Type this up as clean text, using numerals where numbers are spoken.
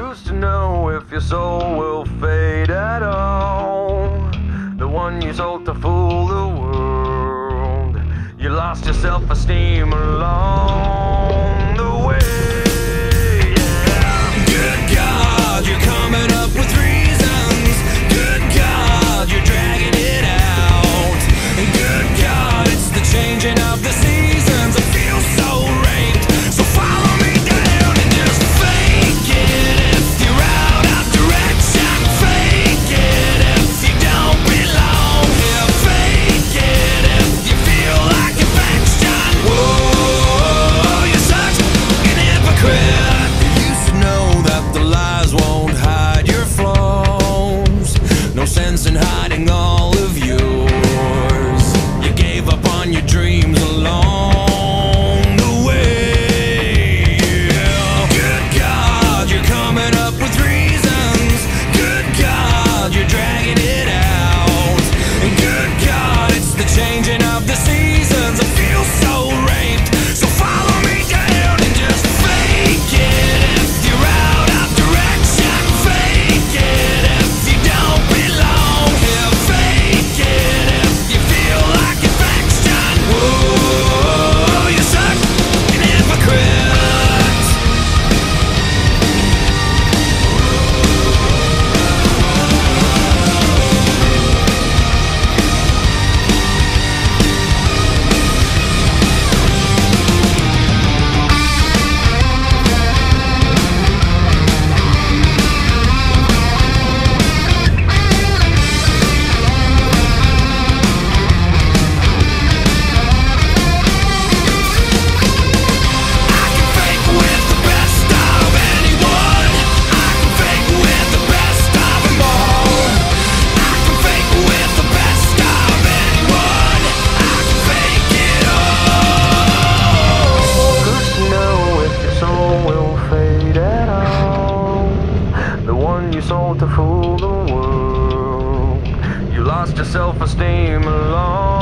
Who's to know if your soul will fade at all? The one you sold to fool the world. You lost your self-esteem along the way. Yeah. Good God, you're coming up with reasons. Good God, you're dragging it out. Good God, it's the changing of the seasons. I feel so raped, so follow me down and just fake it. If you're out of direction, fake it. If you don't belong here, fake it. If you feel like affection, whoa, you're such an hypocrite. You used to know that the lies won't hide your flaws. No sense in hiding all of yours. You gave up on your dreams along the way. Yeah. Good God, you're coming up with reasons. Good God, you're dragging it out. And good God, it's the changing of the seasons. I feel so raped, so follow me down and just fake it. If you're out of direction, fake it. If you don't belong here, fake it. If you feel like affection, whoa, you're such an hypocrite. You sold to fool the world. You lost your self-esteem along